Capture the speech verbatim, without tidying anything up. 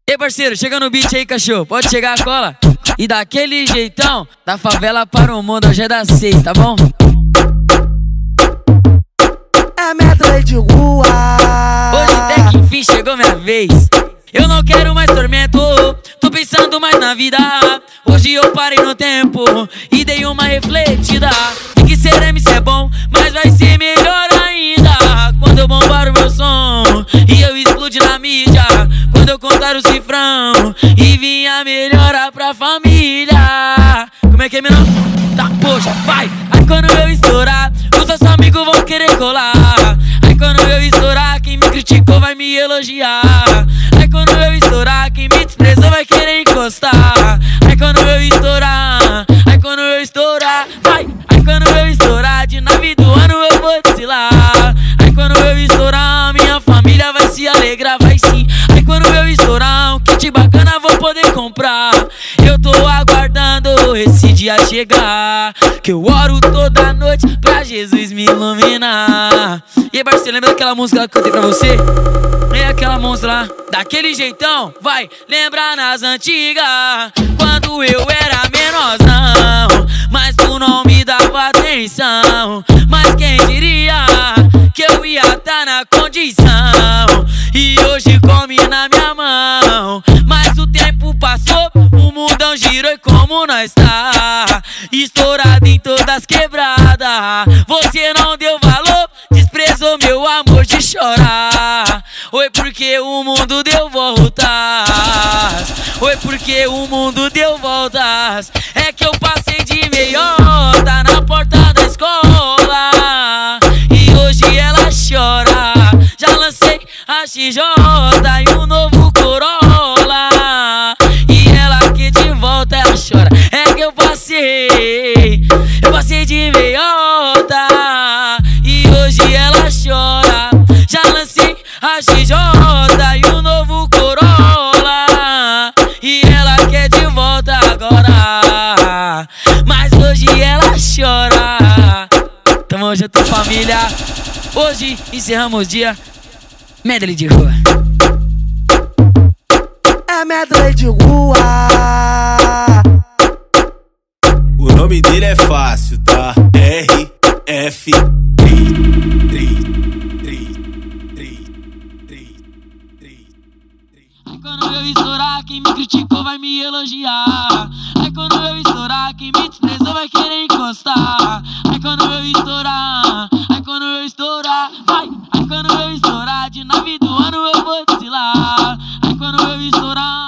Ei, parceiro, chega no beat aí, cachorro. Pode chegar a cola. E daquele jeitão, da favela para o mundo, hoje é das seis, tá bom? É medley de rua. Hoje até que enfim chegou minha vez. Eu não quero mais tormento, tô pensando mais na vida. Hoje eu parei no tempo e dei uma refletida. Vi que ser M C é bom, mas vai ser melhor ainda quando eu bombar o meu som e eu explodir na mídia. Quando eu contar o cifrão e vir a melhora pra família. Como é que é, menor? Tá, poxa, vai! Aí quando eu estourar, os seus amigos vão querer colar. Aí quando eu estourar, quem me criticou vai me elogiar. Aí quando eu estourar, quem me desprezou vai querer encostar. Aí quando eu estourar, aí quando eu estourar, vai! Aí quando eu estourar, de nave do ano eu vou desfilar. Aí quando eu estourar, minha família vai se alegrar, vai sim. Aí quando eu estourar, um kit bacana vou poder comprar. Eu tô aguardando esse dia chegar, que eu oro toda noite pra Jesus me iluminar. E aí, parceiro, lembra daquela música lá que eu cantei pra você? É aquela música lá, daquele jeitão, vai lembrar nas antigas, quando eu era menorzão, mas tu não me dava atenção. Mas quem diria que eu ia tá na condição, e hoje come na minha mão. Mas o tempo passou, o mundão girou e como nós tá estourado em todas quebradas. Você não deu valor, desprezou meu amor de chorar. Oi, porque o mundo deu voltas. Oi, porque o mundo deu voltas. É que eu passei de meiota na porta da escola e hoje ela chora. Já lancei a X J e um novo Corolla, e ela que de volta ela chora. É que eu passei, eu passei de meiota e hoje ela chora. Já lancei a X J e um novo Corolla, e ela quer de volta agora, mas hoje ela chora. Tamo junto, família. Hoje encerramos o dia medley de rua. É medley de rua. O nome dele é fácil, tá? R F Aí quando eu estourar, quem me criticou vai me elogiar. Aí quando eu estourar, quem me desprezou vai querer encostar. Aí quando eu estourar, aí quando eu estourar, vai! Aí quando eu estourar, de nave do ano eu vou desfilar. Aí quando eu estourar,